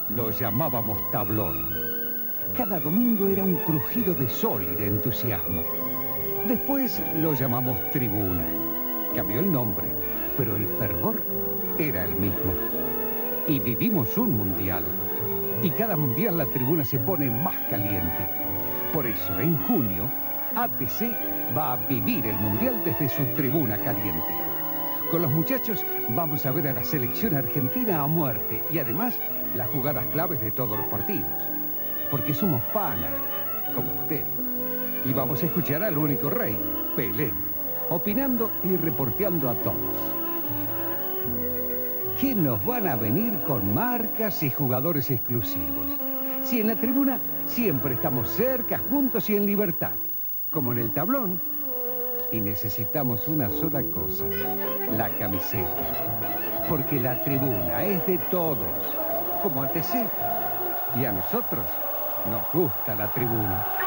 lo llamábamos tablón. Cada domingo era un crujido de sol y de entusiasmo. Después lo llamamos tribuna. Cambió el nombre, pero el fervor era el mismo. Y vivimos un mundial. Y cada mundial la tribuna se pone más caliente. Por eso, en junio, ATC va a vivir el mundial desde su tribuna caliente. Con los muchachos vamos a ver a la selección argentina a muerte y además las jugadas claves de todos los partidos. Porque somos panas, como usted. Y vamos a escuchar al único rey, Pelé, opinando y reporteando a todos. ¿Qué nos van a venir con marcas y jugadores exclusivos? Si en la tribuna siempre estamos cerca, juntos y en libertad, como en el tablón. Y necesitamos una sola cosa, la camiseta. Porque la tribuna es de todos, como ATC. Y a nosotros nos gusta la tribuna.